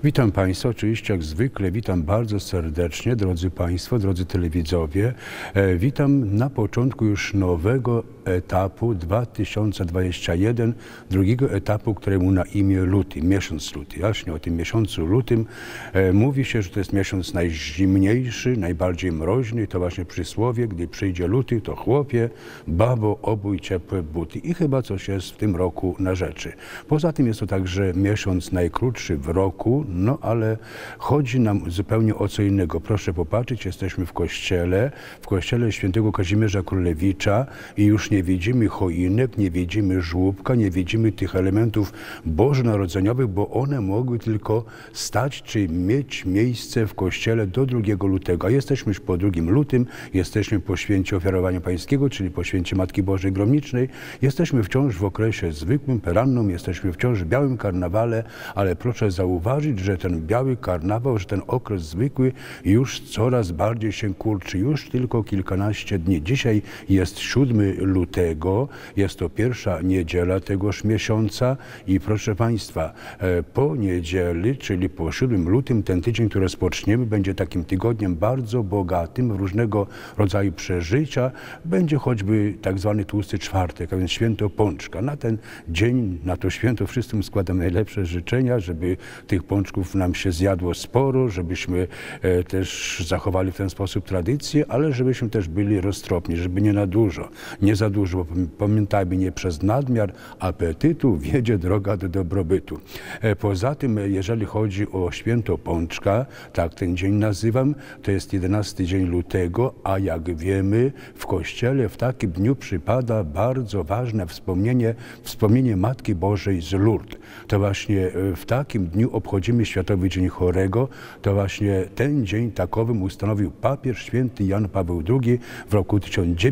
Witam Państwa, oczywiście jak zwykle witam bardzo serdecznie, drodzy Państwo, drodzy telewidzowie. Witam na początku już nowego etapu 2021, drugiego etapu, któremu na imię luty, miesiąc luty. Właśnie o tym miesiącu lutym mówi się, że to jest miesiąc najzimniejszy, najbardziej mroźny. To właśnie przysłowie, gdy przyjdzie luty, to chłopie, babo, obój ciepłe buty. I chyba coś jest w tym roku na rzeczy. Poza tym jest to także miesiąc najkrótszy w roku, no ale chodzi nam zupełnie o co innego. Proszę popatrzeć, jesteśmy w kościele świętego Kazimierza Królewicza i już nie widzimy choinek, nie widzimy żłóbka, nie widzimy tych elementów bożonarodzeniowych, bo one mogły tylko stać czy mieć miejsce w kościele do 2 lutego. A jesteśmy już po 2 lutym, jesteśmy po święcie Ofiarowania Pańskiego, czyli po święcie Matki Bożej Gromnicznej. Jesteśmy wciąż w okresie zwykłym, perannum, jesteśmy wciąż w białym karnawale, ale proszę zauważyć, że ten biały karnawał, że ten okres zwykły już coraz bardziej się kurczy, już tylko kilkanaście dni. Dzisiaj jest 7 lutego, jest to pierwsza niedziela tegoż miesiąca i proszę Państwa, po niedzieli, czyli po 7 lutym, ten tydzień, który rozpoczniemy, będzie takim tygodniem bardzo bogatym w różnego rodzaju przeżycia. Będzie choćby tak zwany tłusty czwartek, a więc święto pączka. Na ten dzień, na to święto wszystkim składam najlepsze życzenia, żeby tych pączków nam się zjadło sporo, żebyśmy też zachowali w ten sposób tradycję, ale żebyśmy też byli roztropni, żeby nie na dużo, nie za dużo, bo pamiętajmy, nie przez nadmiar apetytu wiedzie droga do dobrobytu. Poza tym, jeżeli chodzi o święto pączka, tak ten dzień nazywam, to jest 11 dzień lutego, a jak wiemy, w kościele w takim dniu przypada bardzo ważne wspomnienie Matki Bożej z Lourdes. To właśnie w takim dniu obchodzimy Światowy Dzień Chorego. To właśnie ten dzień takowym ustanowił papież święty Jan Paweł II w roku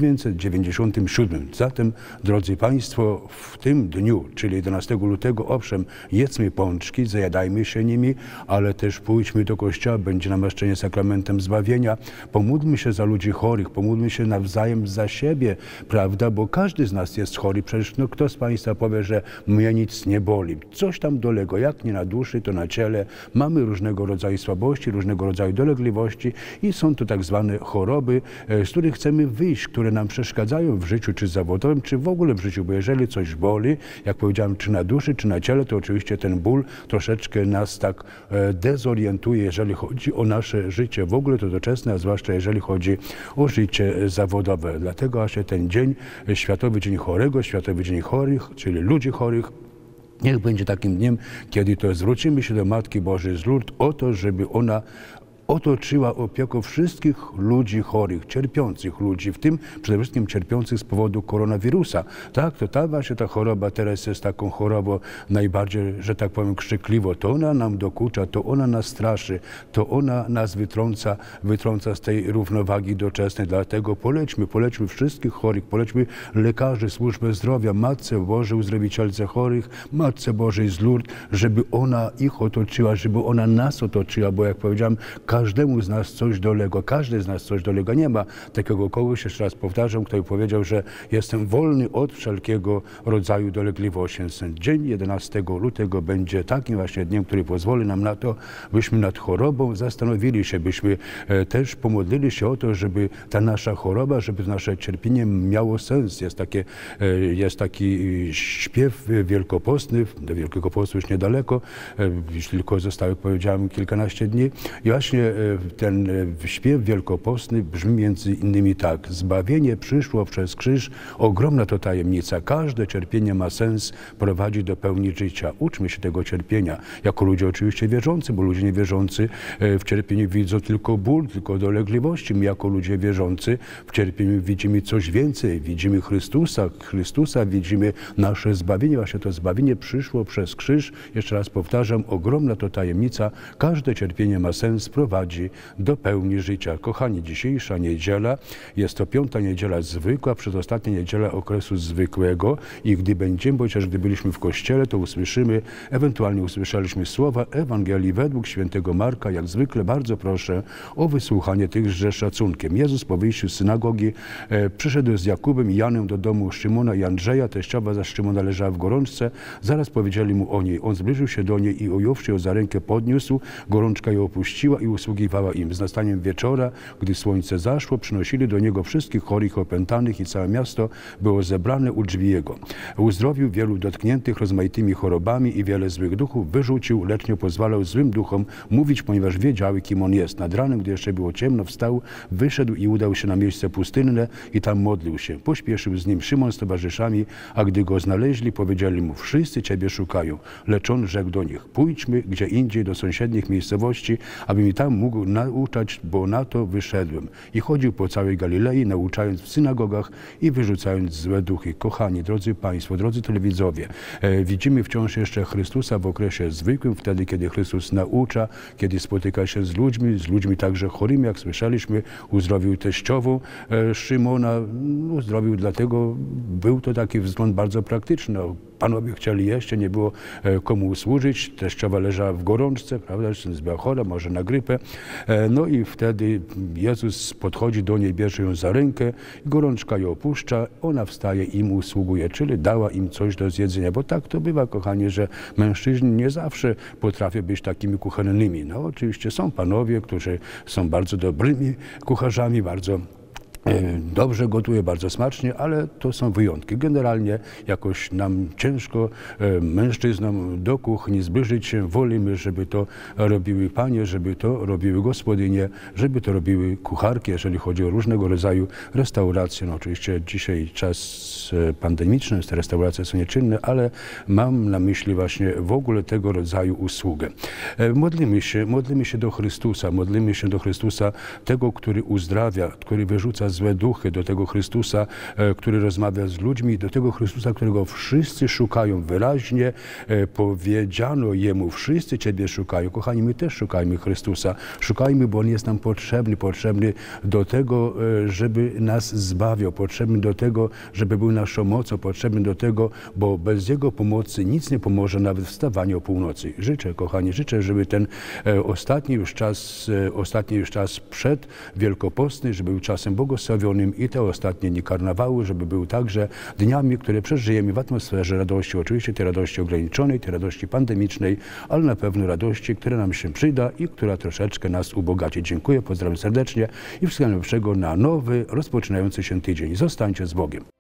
1997. Zatem, drodzy Państwo, w tym dniu, czyli 11 lutego, owszem, jedzmy pączki, zajadajmy się nimi, ale też pójdźmy do kościoła, będzie namaszczenie sakramentem zbawienia. Pomódlmy się za ludzi chorych, pomódlmy się nawzajem za siebie, prawda, bo każdy z nas jest chory. Przecież no, kto z Państwa powie, że mnie nic nie boli? Coś tam dolego, jak nie na duszy, to na ciele. Mamy różnego rodzaju słabości, różnego rodzaju dolegliwości i są to tak zwane choroby, z których chcemy wyjść, które nam przeszkadzają w życiu, czy zawodowym, czy w ogóle w życiu, bo jeżeli coś boli, jak powiedziałem, czy na duszy, czy na ciele, to oczywiście ten ból troszeczkę nas tak dezorientuje, jeżeli chodzi o nasze życie w ogóle to doczesne, a zwłaszcza jeżeli chodzi o życie zawodowe. Dlatego właśnie ten dzień, Światowy Dzień Chorego, Światowy Dzień Chorych, czyli ludzi chorych, niech będzie takim dniem, kiedy to zwrócimy się do Matki Bożej z Lourdes o to, żeby ona otoczyła opieką wszystkich ludzi chorych, cierpiących ludzi, w tym przede wszystkim cierpiących z powodu koronawirusa. Tak, to ta choroba teraz jest taką chorobą najbardziej, że tak powiem, krzykliwą. To ona nam dokucza, to ona nas straszy, to ona nas wytrąca z tej równowagi doczesnej. Dlatego polećmy wszystkich chorych, polećmy lekarzy, służbę zdrowia, Matce Bożej, Uzdrowicielce chorych, Matce Bożej z Lourdes, żeby ona ich otoczyła, żeby ona nas otoczyła, bo jak powiedziałem, każdemu z nas coś dolega, każdy z nas coś dolega. Nie ma takiego kogoś, jeszcze raz powtarzam, kto by powiedział, że jestem wolny od wszelkiego rodzaju dolegliwości. Ten dzień 11 lutego będzie takim właśnie dniem, który pozwoli nam na to, byśmy nad chorobą zastanowili się, byśmy też pomodlili się o to, żeby ta nasza choroba, żeby to nasze cierpienie miało sens. Jest taki śpiew wielkopostny, do Wielkiego Postu już niedaleko, już tylko zostało, powiedziałem, kilkanaście dni i właśnie ten śpiew wielkopostny brzmi między innymi tak. Zbawienie przyszło przez krzyż, ogromna to tajemnica. Każde cierpienie ma sens, prowadzi do pełni życia. Uczmy się tego cierpienia. Jako ludzie oczywiście wierzący, bo ludzie niewierzący w cierpieniu widzą tylko ból, tylko dolegliwości. My jako ludzie wierzący w cierpieniu widzimy coś więcej. Widzimy Chrystusa, widzimy nasze zbawienie. Właśnie to zbawienie przyszło przez krzyż. Jeszcze raz powtarzam, ogromna to tajemnica. Każde cierpienie ma sens, prowadzi doprowadzi do pełni życia. Kochani, dzisiejsza niedziela jest to 5. niedziela zwykła, przedostatnia niedziela okresu zwykłego i gdy będziemy, chociaż gdy byliśmy w kościele, to ewentualnie usłyszeliśmy słowa Ewangelii według świętego Marka. Jak zwykle bardzo proszę o wysłuchanie tychże szacunkiem. Jezus po wyjściu z synagogi przyszedł z Jakubem i Janem do domu Szymona i Andrzeja. Teściowa za Szymona leżała w gorączce. Zaraz powiedzieli mu o niej. On zbliżył się do niej i ująwszy ją za rękę podniósł. Gorączka ją opuściła i usługiwała im. Z nastaniem wieczora, gdy słońce zaszło, przynosili do niego wszystkich chorych, opętanych i całe miasto było zebrane u drzwi jego. Uzdrowił wielu dotkniętych rozmaitymi chorobami i wiele złych duchów wyrzucił, lecz nie pozwalał złym duchom mówić, ponieważ wiedziały, kim on jest. Nad ranem, gdy jeszcze było ciemno, wstał, wyszedł i udał się na miejsce pustynne i tam modlił się. Pośpieszył z nim Szymon z towarzyszami, a gdy go znaleźli, powiedzieli mu: wszyscy Ciebie szukają. Lecz on rzekł do nich: pójdźmy gdzie indziej do sąsiednich miejscowości, abym i tam mógł nauczać, bo na to wyszedłem. I chodził po całej Galilei, nauczając w synagogach i wyrzucając złe duchy. Kochani, drodzy Państwo, drodzy telewidzowie, widzimy wciąż jeszcze Chrystusa w okresie zwykłym, wtedy, kiedy Chrystus naucza, kiedy spotyka się z ludźmi także chorymi, jak słyszeliśmy, uzdrowił teściową Szymona, uzdrowił dlatego, był to taki wzgląd bardzo praktyczny. Panowie chcieli jeść, nie było komu służyć, teściowa leżała w gorączce, prawda, była chora, może na grypę. No i wtedy Jezus podchodzi do niej, bierze ją za rękę, gorączka ją opuszcza, ona wstaje i im usługuje, czyli dała im coś do zjedzenia, bo tak to bywa, kochani, że mężczyźni nie zawsze potrafią być takimi kuchennymi. No oczywiście są panowie, którzy są bardzo dobrymi kucharzami, bardzo dobrze gotuje, bardzo smacznie, ale to są wyjątki. Generalnie jakoś nam ciężko, mężczyznom, do kuchni zbliżyć się. Wolimy, żeby to robiły panie, żeby to robiły gospodynie, żeby to robiły kucharki, jeżeli chodzi o różnego rodzaju restauracje. No oczywiście dzisiaj czas pandemiczny, te restauracje są nieczynne, ale mam na myśli właśnie w ogóle tego rodzaju usługę. Modlimy się do Chrystusa, tego, który uzdrawia, który wyrzuca złe duchy, do tego Chrystusa, który rozmawia z ludźmi, do tego Chrystusa, którego wszyscy szukają. Wyraźnie powiedziano Jemu: wszyscy Ciebie szukają. Kochani, my też szukajmy Chrystusa. Szukajmy, bo On jest nam potrzebny do tego, żeby nas zbawiał, potrzebny do tego, żeby był naszą mocą, potrzebny do tego, bo bez Jego pomocy nic nie pomoże, nawet wstawanie o północy. Życzę, kochani, żeby ten ostatni już czas przed Wielkopostny, żeby był czasem błogosławionym i te ostatnie dni karnawału, żeby był także dniami, które przeżyjemy w atmosferze radości. Oczywiście tej radości ograniczonej, tej radości pandemicznej, ale na pewno radości, która nam się przyda i która troszeczkę nas ubogaci. Dziękuję, pozdrawiam serdecznie i wszystkiego najlepszego na nowy, rozpoczynający się tydzień. Zostańcie z Bogiem.